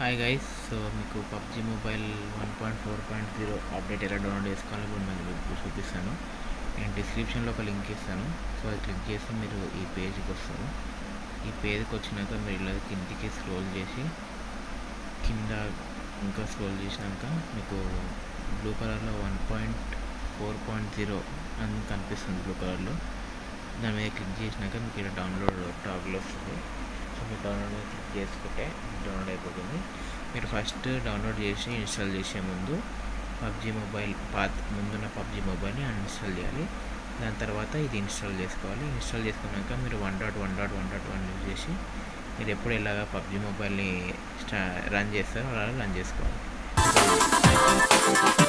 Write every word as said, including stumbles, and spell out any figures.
Hi guys, so మీకు PUBG mobile one point four point zero update ఎలా download చేసుకోవాలో ఇప్పుడు మీకు చూపిస్తాను. నేను డిస్క్రిప్షన్లో ఒక లింక్ ఇస్తాను. సో అది క్లిక్ చేసి మీరు ఈ పేజ్కి వస్తారు. ఈ పేజ్కి వచ్చినాక మీరు ఇలా కిందికి స్క్రోల్ చేసి కింద ఇంకా స్క్రోల్ చేసినాక మీకు బ్లూ కలర్లో one point four point zero అని కనిపిస్తుంది. బ్లూ కలర్లో దాని మీద క్లిక్ చేసినాక మీకు ఇక్కడ డౌన్లోడ్ టాగ్లో వస్తుంది. సో మీరు డౌన్లోడ్ క్లిక్ చేసుకుంటే డౌన్లోడ్ అయిపోతుంది. మీరు ఫస్ట్ డౌన్లోడ్ చేసి ఇన్స్టాల్ చేసే ముందు పబ్జీ మొబైల్ పాత్ ముందున్న పబ్జీ మొబైల్ని అన్ఇన్స్టాల్ చేయాలి. దాని తర్వాత ఇది ఇన్స్టాల్ చేసుకోవాలి. ఇన్స్టాల్ చేసుకున్నాక మీరు one dot one dot one dot one use చేసి మీరు ఎప్పుడు ఎలాగా పబ్జీ మొబైల్ని స్టా రన్ చేస్తారో అలా రన్ చేసుకోవాలి.